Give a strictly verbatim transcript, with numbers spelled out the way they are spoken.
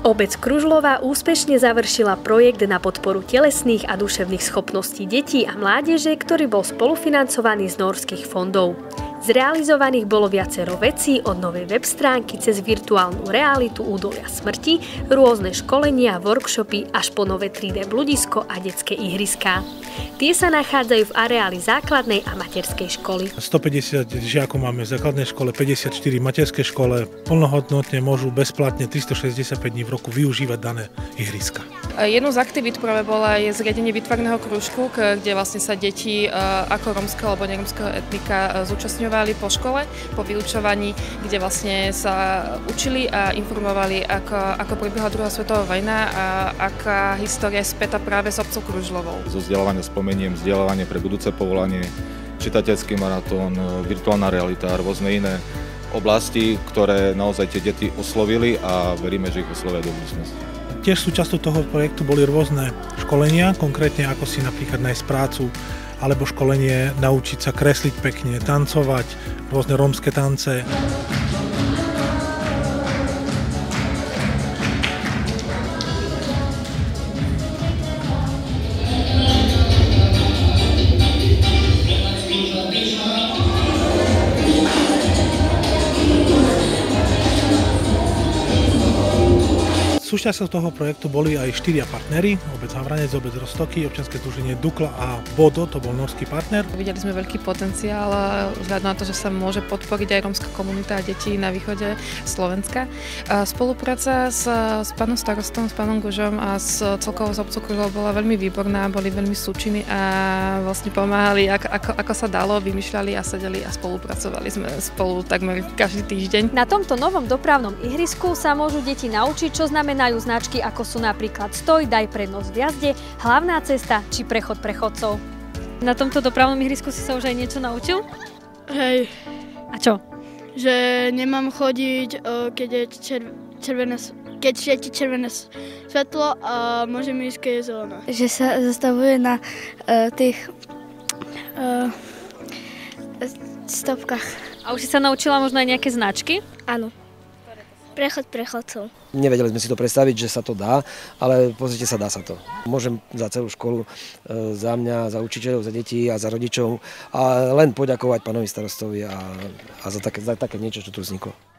Obec Kružlova úspešne završila projekt na podporu telesných a duševných schopností detí a mládeže, ktorý bol spolufinancovaný z nórskych fondov. Zrealizovaných bolo viacero vecí od novej web stránky cez virtuálnu realitu údolia smrti, rôzne školenia, workshopy až po nové tri dé bludisko a detské ihriská. Tie sa nachádzajú v areáli základnej a materskej školy. stopäťdesiat žiakov máme v základnej škole, päťdesiatštyri v materskej škole. Plnohodnotne môžu bezplatne tristošesťdesiatpäť dní v roku využívať dané ihriska. Jednou z aktivít, ktorá bola, je zriadenie výtvarného krúžku, kde vlastne sa deti ako rómskeho alebo nerómskeho etnika zúčastňovali po škole, po vyučovaní, kde vlastne sa učili a informovali, ako, ako prebiehala druhá svetová vojna a aká história je spätá práve s obcov Kružlovou. Zo vzdelávania spomeniem vzdelávanie pre budúce povolanie, čitateľský maratón, virtuálna realita a rôzne iné oblasti, ktoré naozaj tie deti oslovili a veríme, že ich oslovia do budúcnosti. Tiež súčasťou toho projektu boli rôzne školenia, konkrétne ako si napríklad nájsť prácu, alebo školenie naučiť sa kresliť pekne, tancovať, rôzne rómske tance. Súčasťou toho projektu boli aj štyria partnery, obec Havranec, obec Roztoky, občianske združenie Dukla a Bodo, to bol norský partner. Videli sme veľký potenciál vzhľadom na to, že sa môže podporiť aj rómska komunita a deti na východe Slovenska. Spolupráca s, s pánom starostom, s pánom Gužom a s celkovou z obcov Kružlov bola veľmi výborná, boli veľmi súčinní a vlastne pomáhali, ako, ako, ako sa dalo, vymýšľali a sedeli a spolupracovali sme spolu takmer každý týždeň. Na tomto novom dopravnom ihrisku sa môžu deti naučiť, čo znamená Majú značky, ako sú napríklad stoj, daj prednosť v jazde, hlavná cesta či prechod pre chodcov. Na tomto dopravnom ihrisku si sa už aj niečo naučil? Hej. A čo? Že nemám chodiť, keď je červ- červené, keď svieti červené svetlo a môžem ísť, keď je zelené. Že sa zastavuje na uh, tých uh, stopkách. A už si sa naučila možno aj nejaké značky? Áno. Prechod pre chodcov. Nevedeli sme si to predstaviť, že sa to dá, ale pozrite sa, dá sa to. Môžem za celú školu, za mňa, za učiteľov, za detí a za rodičov a len poďakovať pánovi starostovi a, a za, také, za také niečo, čo tu vzniklo.